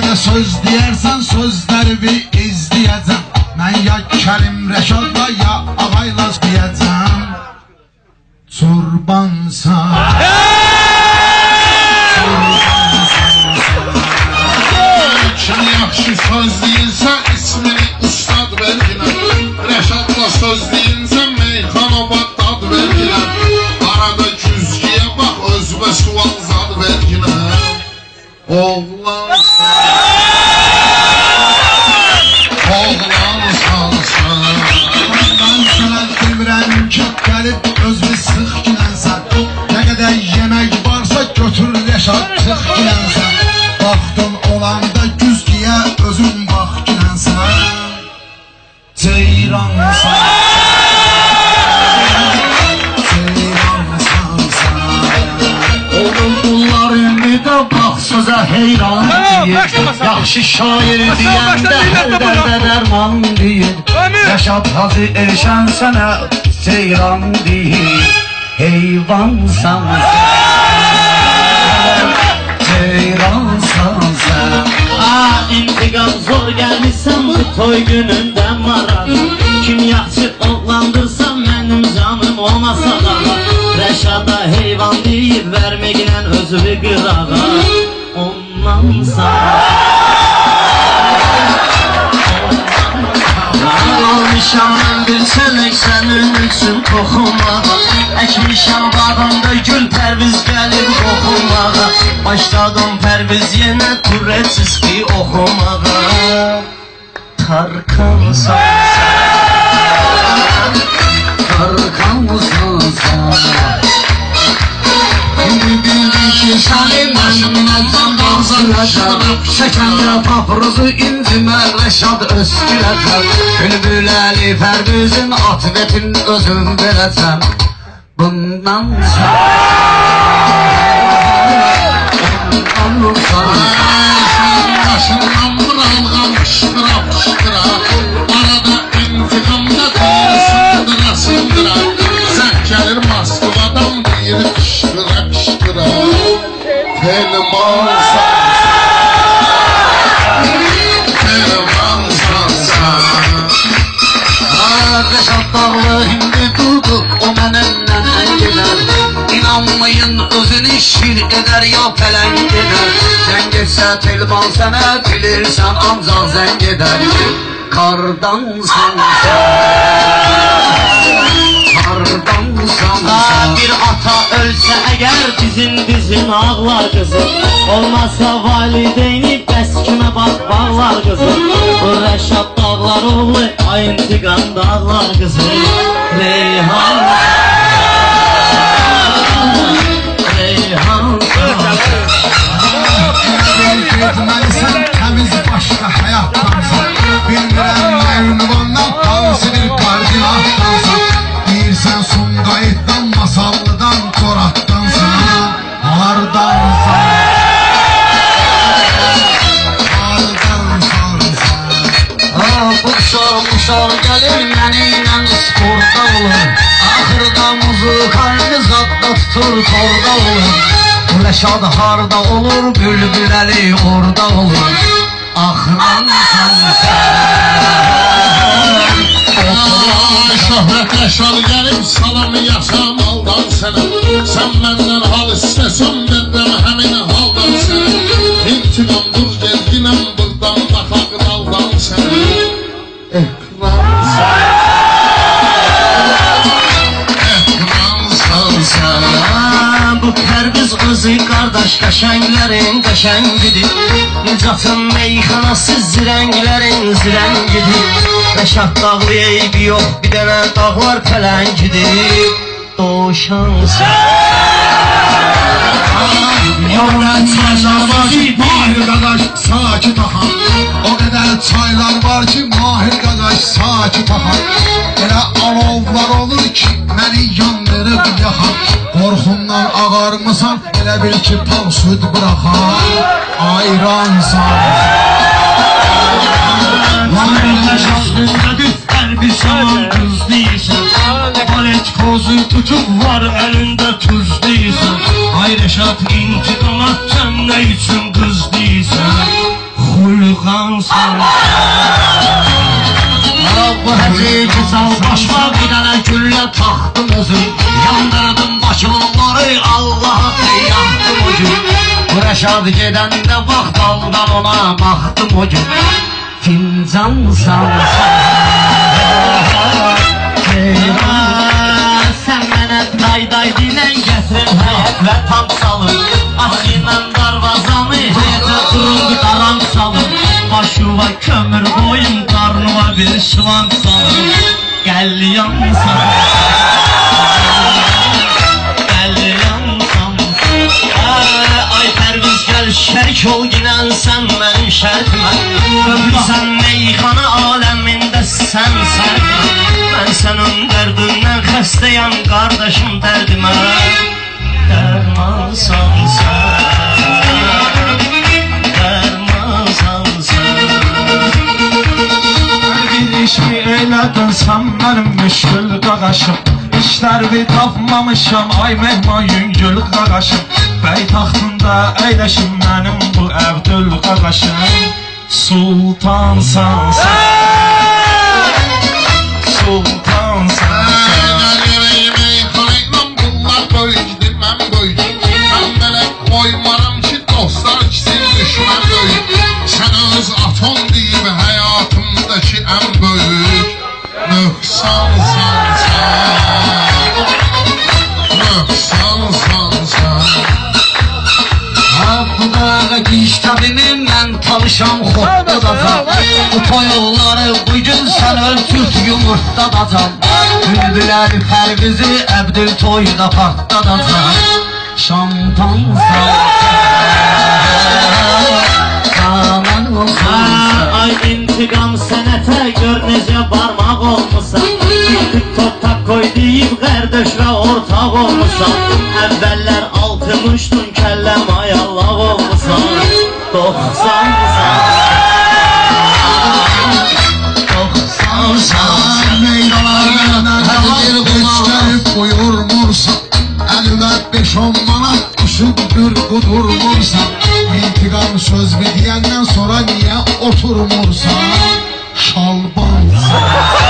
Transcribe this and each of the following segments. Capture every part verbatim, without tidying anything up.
Mənə söz deyərsən, sözləri bir izləyəcəm. Mən ya Kərim Rəşadla, ya Ağaylaz deyəcəm. Çurbansan, kim yaxşı söz deyilsə, ismini ustad verginə. Rəşadla söz deyilsə, meyxanobad dad verginə. Arada güzgiyə bax, özbə sual zad verginə. Oğlansan, oğlansan sən. mən sənə demirəm ki, gəlib özünü sıx ginənsən. Nə qədər yemək varsa götür Rəşad sıx ginənsən. Baxdın olanda güzgiyə özün bax ginənsən. Ceyransan, ceyransan sən. Oğlum bunlar ümmidə bax sözə heyran deyir. Yaxşı şair deyəndə hər dərdə dərman deyir. Rəşad Hacı Elşən sənə ceyran deyir. Heyvansan sən, ceyransan sən. Ah, intiqam zor gəlmişsən bu toy günündə marar. Kim yaxşı oğlandırsa mənim canım ona sadağa. Rəşada heyvan deyib verməklə özünü qırağa. Ondan sana Almışam mən bir çələk sənin üçün toxumağa. Əkmişəm bağımda gül pərviz gəlib qoxumağa. Başladım pərviz yenə turreçiski oxumağa. Tarkansan sən, tarkansan sən. İndi bildik ki səni başımdan bağzıracaq. Şəkəndə papruzu incimə Rəşad öskürəcək. Bülbüləli pərvizin atvetin özüm verəcəm. Bundan sonra ondan sonra Başından vuralğan pıştıra pıştıra. Arada intiqamda deyir sındıra sındıra. Zəng gəlir Moskvadan deyir pıştıra pıştıra. Telmansan, telmansan sən. Rəşad dağlı indi durdu, o mənimlə əngilər. İnanmayın özünü şir edər ya pələng edər. Zəng etsə telman sənə bilirsən ancaq zəng edər. Kardansan sən, kardansan sən. bir ata ölsə əgər bizim bizim ağlar qızım. Olmazsa valideyni bəs kimə bax bağlar qızım. Bu Rəşad dağlar oğlu ay intiqam dağlar qızım. Reyhan Reyhan Getməlisən təmiz başqa həyatdansan. Bilmirəm nə ünvandan hansı bir koordinatdansan. Deyirsən Sumqayıtdan, Masallıdan, Toratdansan. Hardansan, hardansan sən. Bu uşaq uşaq gəlir mənimlə sporda olur. Axırda muzukanı zadda tutur torda olur. Rəşad harda olur, bülbüləli orada olur. Axıransan sən, Şöhrət Rəşad gəlib salam yaşam aldan sənə. Sən məndən hal istəsən verəm həmin haldan sənə. İntiqam dur gezginəm buradan baxaq daldan sənə. Ekransan, ekransan sən. bu pərviz özü qardaş qəşənglərin qəşəngidir. Nicatın meyxanası zirənglərin zirəngidir. Rəşad dağlı eybi yox, bir dənə dağlar pələngidir. Doşansan Yoldan çaylar var ki Mahir qadaş sakit axar. O qədər çaylar var ki Mahir qadaş sakit axar. Elə alovlar olur ki məni yandırıb yaxar. Qorxumdan ağarmısan elə bil ki pal süd bıraxar. Ayransan Rəşadındadır hər bir zaman qız deyirsən. Balet kozu tutub var əlində tuz deyirsən. Ay Rəşad intiqam atsan nə üçün qız deyirsən. Yoksansan bu həqiqi sal başma bir dənə güllə taxdım özüm Yandırdım başımları Allah'a yaxdım o gün Bu Rəşad gedəndə vaxt aldan ona baxdım o gün Fincansan Sən mənə day-day dinən gətirin həyət və tam salın Aşıyla darvazanı həyətə durun qaranq salın Başıva kömür qoyun, qarnıva bir şıvanq salın Qəlyansan Qəlyansan Ay Pərviz gəl şərik ol ginən sən mənim şərtimə Öpürsən meyxana aləmində sən sərtimə Mən sənin dərdindən xəstəyəm qardaşım dərdimə Dərmansan sən İşmi eylədin sən mənim müşkül qaqaşım İşlərvi tapmamışam ay mehman yüngül qaqaşım Bəy taxtında əyləşim mənim bu Əbdül qaqaşım Sultansan sən Sultansan sən Meyxanayla bunlar böyükdür mən böyük Mən belə qoymaram ki dostlar kisin düşmən böyük Sən öz aton deyib həyatımdakı ən böyük Nöqsansan sən Nöqsansan sən Bu dağa giştəbimi mən talışam xotda dazam Bu toyuqları bugün sən ölçüt yumurtda dazam Bülbülər Pərvizi Əbdül toyda partda dazam Şampansan Saman olsan Ay intiqam sənətə gör necə barmaq olmusan Toptak koy deyib qardaş və ortaq olmusan Əvvəllər altmışdın kəlləm ayallaq olmusan Doxsansan Doxsansan Meydalarına bir göstərib buyurmursan Əlvə beş on manat düşübdür qudurmursan İntiqam söz bir deyəndən sonra niyə oturmursan Şalbansan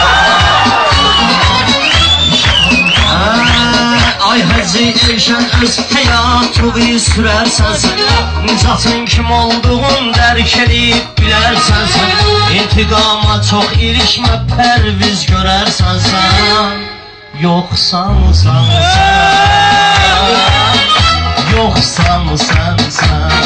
Ay Hacı Elşən öz həyatını sürərsən sən Nicatın kim olduğun dərk edib bilərsən sən İntiqama çox ilişmə Pərviz görərsən sən Yoxsansan sən Yoxsansan sən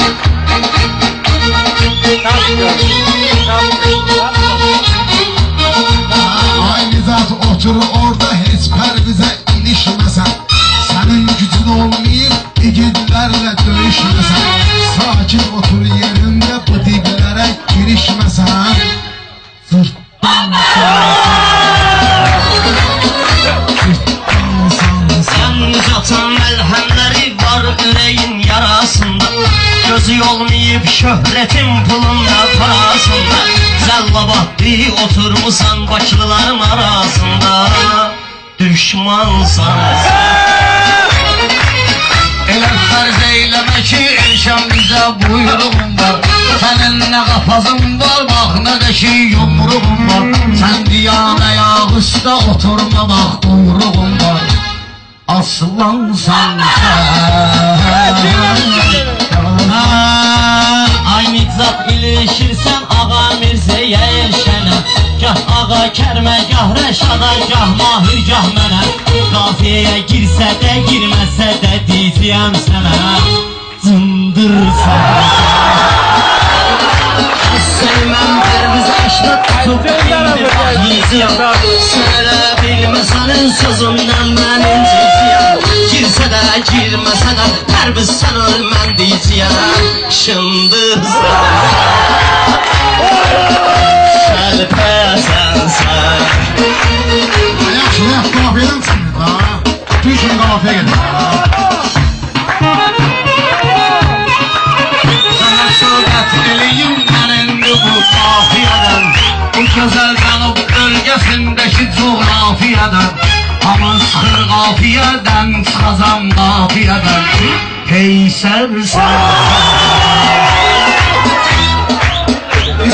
Ay Nizat otur orada heç Pərvizə ilişməsən Sənin gücün olmayıb igidlərlə döyüşməsən Sakin otur yerində bu diblərə girişməsən Sən Nicatın məlhəmləri var ürəyin yarasında Gözü olmayıb şöhrətin pulunda parasında Zəllabatlı oturmusan Bakılıların arasında Düşmansan Elə fərz eyləmə ki Elşən bizə buyruğun var Sənin nə qapazın var bax nə də ki yumruğun var Sən diyan ayaq üstə oturma bax quyruğun var Aslansan sən Ay Nizat ilişirsən ağa Mirzəyə Elşənə Gah ağa kərmə, gah Rəşada, gah Mahir, gah mənə Qafiyəyə girsə də, girməsə də deyəcəyəm sənə Cındırsan Sevməm Pərviz aşkı tutub indi bax yiyəcəyəm Sən elə bilməsənin sözündən mən incəcəyəm Girsə də, girməsə də Pərviz sən öl mən deyəcəyəm Şındırsan Şəlpəsən sən Yaxşı, yaxşı, qafiyədən çıxmır da Bütün kimi qafiyə gedir Sənə söhbət eləyim mən indi bu qafiyədən Bu gözəl cənub bölgəsindəki coğrafiyədən Hamı sıxır qafiyədən, çıxazam qafiyədən Heysər sən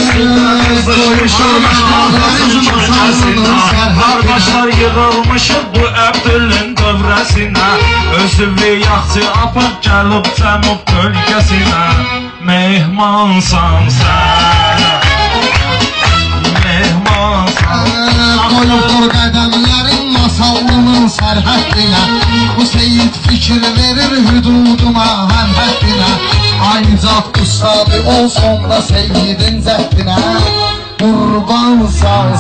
Yığılmışıq bu Əbdülün dövrəsinə Özüvü yaxçı apaq gəlib cənub bölgəsinə Mehmansan sən Mehmansan Qoyubdur qədəmlərin masallının sərhəddinə Bu seyid fikir verir hüduduma hər həddinə Ancaq ustadı olsun da seyidin zəddinə Qurbansan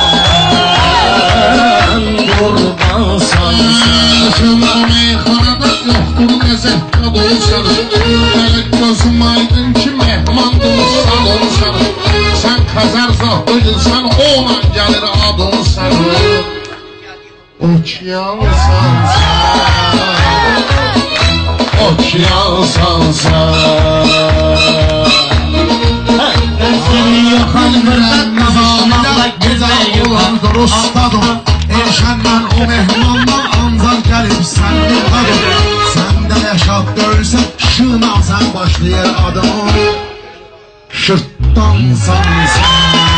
sən Qurbansan sən Şöyle meyxanada yoxdur nəzəkdə olsan Mələk gözüm aydın ki mehmandır ustad olsan Sən Xəzər zatlıydınsan ona gəlir adın sən Okyansan sən Okyansan sən Mən səni yoxan fırsat qavuşmaqla Güzel olan ustadım Erşenler o mehmandan ancak gelip sen bir kadın Sen de yaşap görsen şına sen başlayır adamı Şırttansan sen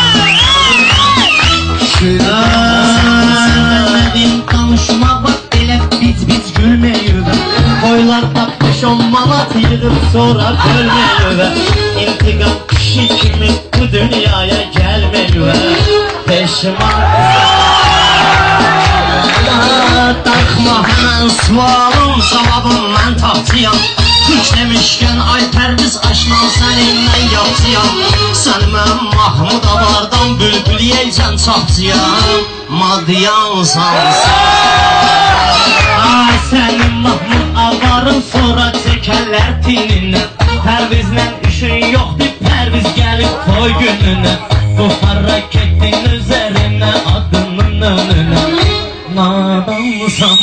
Görmədim danışmağa elə biz-biz gülməyivə Boylarda beş on manat yığıb sonra bölməyivə İntiqam kişi kimi bu dünyaya gəlməyivə Peşmansan Darxma həmən sualın cavabın mən tahtıyam Türk demişkən ay pərviz aşman səninlə yapsıyam Sən mən Mahmud Avardan bülbül yeycən çapsıyam Madyansan sən Ay sənin Mahmud Avarın sonra çəkərlər tininlə Pərvizlə işin yoxdur pərviz gəlib toy gününə Bu harekətin üzərinə adının önünə Nadansan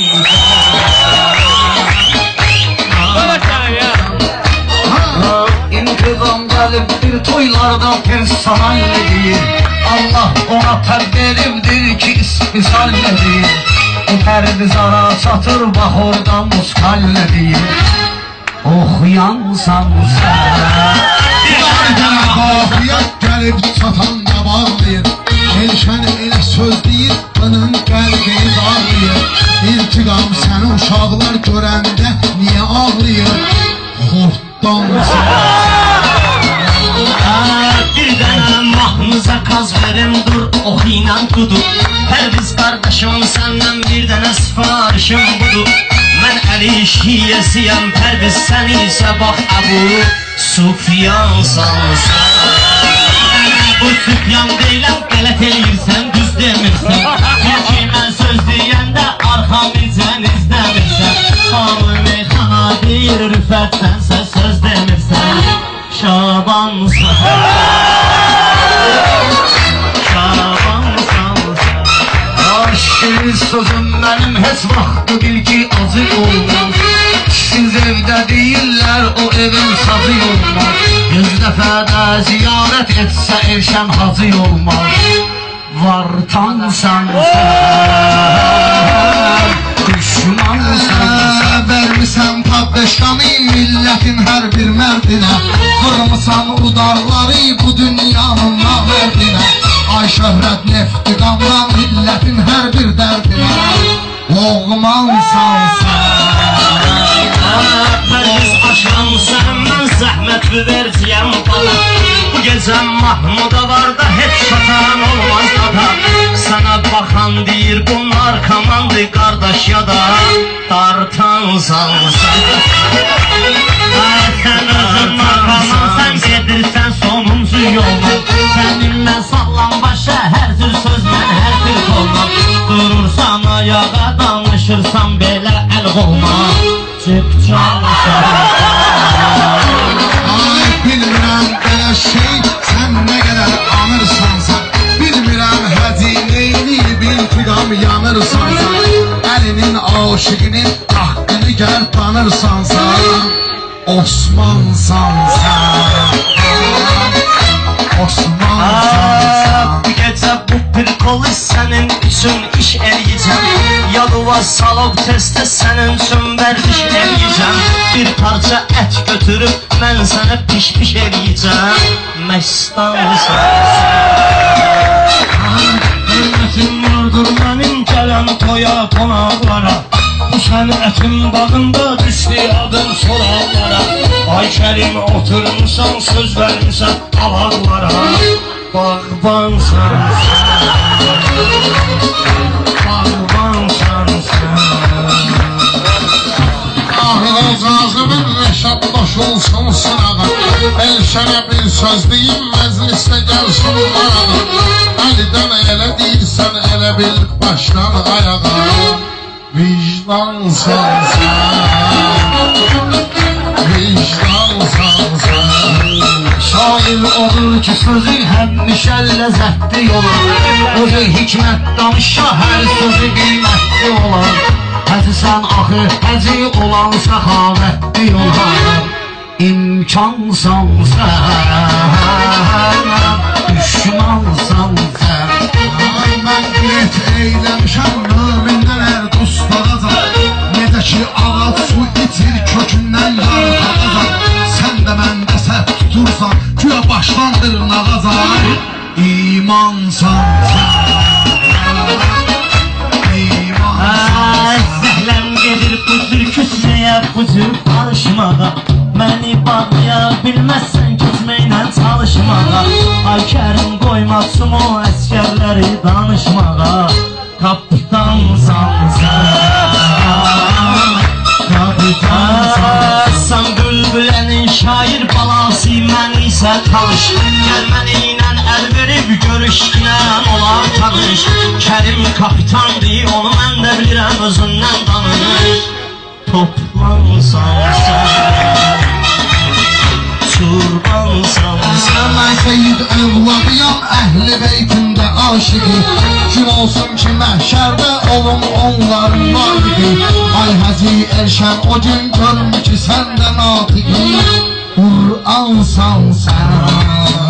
İntiqam gəlib bir toylarda personal ne deyir Allah ona təb veribdir ki istisal ne deyir O pərviz ara çatır bax oradan muskal ne deyir Oxuyansan sən Qafiyət gəlib çatan da bağlayır Elşən elə söz deyir Bunun qəlbini dağlayır İntiqam səni uşaqlar görəndə niyə ağlayır Xortdansan Bir dənə mahnıza qaz verim dur oxuyla qudur Pərviz qardaşım səndən bir dənə sifarişim budur Mən Əli şiyəsiyəm Pərviz sən isə bax Əbu Sufyansan sən Bu Süfyan deyiləm qələt eləyirsən düz demirsən Çünki mən söz deyəndə arxamızdan izləmirsən Hamı meyxana deyir rüfət sənsə söz demirsən Şabansan Şabansan Aşkın sözüm benim heç vaxtı bil ki acı olmaz Siz evdə deyirlər o evin sazı olmaz Yüz dəfə də ziyarət etsə Erşən hacı olmaz Vartansan sən Düşmansan Vermisən paddeşkanı milletin hər bir mərdinə Vurmusan udarları bu dünyanın namərdinə Ay şöhrət neftiqamla milletin hər bir dərdinə Loğmansan sən Pərviz aşan sən mən zəhmət verciyəm bana Bu gecə Mahmud Avarda heç şatan olmaz da Sana baxan deyir bunlar kamandı qardaş ya da Dartansan sən Sən özün makaman sən gedirsən sonuncu yolla Səninlə sağlam başa hər cür söz mən hər bir olmam Durursan ayağa danışırsan belə əl olma Çıpçansan Ay bilmirəm belə şey sən nə qədər anırsansan Bilmirəm həzineyni intiqam yanırsansan Əlinin aşıqının haqqını gəl tanırsansan Osmansan sən Osmansan sən Bu gecə bu bir kolu sənin üçün iş eləyəcəm Yalıva salıb testə sənin üçün vərdiş eləyəcəm Bir parça ət götürüb mən sənə piş-piş eləyəcəm Məstansan Hürmətin vardır mənim kələm gəlirəm toya qonaqlara. Bu sənin ətin bağında düşdü adım soraqlara. Ay Kərim oturmuşsan söz vermişsən alaqlara. Bağbansan sən, bağbansan sən. Ahıl Kazım'ın Reşat baş olsun sınağa. Elşənə bir söz deyim məclisdə gəlsin marağa. Əlidən elə deyirsən elə bil başdan ayağa. Vicdansan sən, vicdansan sən. Şair olur ki sözü həmişə ləzzətli olar. Özü hikmət danışa hər sözü qiymətli olar. Həzsən axı həzi olan səxavətli olar. İmkansan sən, düşmansan sən. Ay mən qeyrət eyləmişəm mömindən hər dostlaracaq. Necə ki ağac su itir kökündən yarpağacaq. Sən də məndə səhv tutursan güya başdan dırnağacaq. İmansan sən, imansan sən. Zəhləm gedir bu cür küsməyə, bu cür barışmağa. Məni bağlaya bilməzsən keçməklə çalışmağa. Ay Kərim qoymasın o əskərləri danışmağa. Kapitansan sən, kapitansan. Sən bülbülənin şair balası, mən isə talış. Gəl mənə ilə əl verib görüşkən olar tanış. Kərim kapitandır, onu mən də bilirəm, özündən danış. Toplansan sən, çurbansan sən. Mən Seyyid evladıyam, əhli beytində aşıqı. Gün olsun ki məhşərdə olum onların valiqi. Ay Həzi Elşən o gün görüm ki sən də natiqi. Qur'ansan sən.